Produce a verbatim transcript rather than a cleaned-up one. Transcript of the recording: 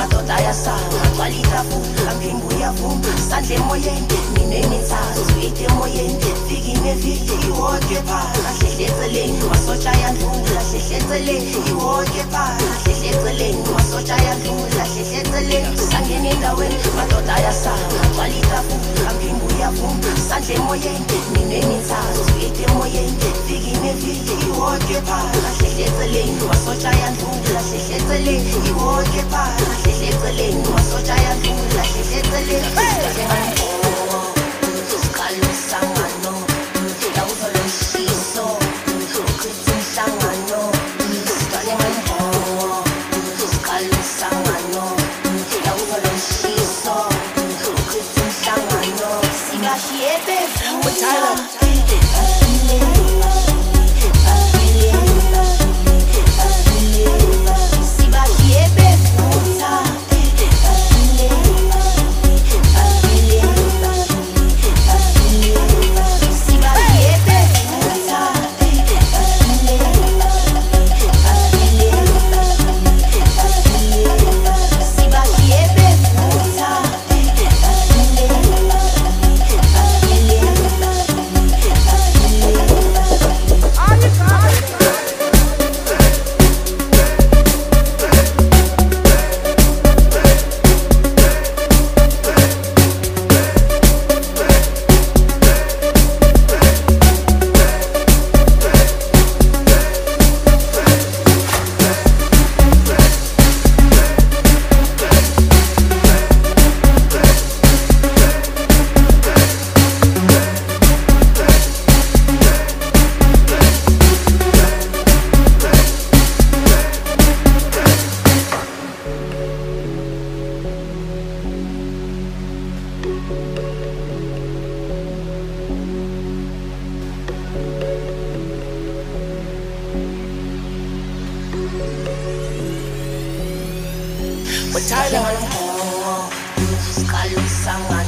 madoda yasaba gcwalita futhi aphimbo uyavuma sandle emoyeni ninemithathu ite emoyeni fika imevili iwoke phana hlehletseleni masotsha yandlula hlehletseleni iwoke phana hlehletseleni masotsha yandlula hlehletseleni sangena endaweni madoda yasaba gcwalita futhi aphimbo uyavuma sandle emoyeni ninemithathu ite emoyeni fika imevili iwoke phana hlehletseleni masotsha yandlula hlehletseleni iwoke phana hlehletseleni masotsha yandlula hlehletseleni Sangano, la uso lo shiso, kutu sangano, stale manho, kalu sangano, la uso lo shiso, kutu sangano, siga shiebe, Tyler. Tyler.